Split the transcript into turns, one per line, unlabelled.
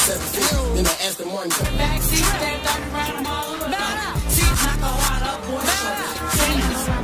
750. Then I asked the Martin. Backseat, stand up, right, I'm all about it. See, knock a lot up, boy.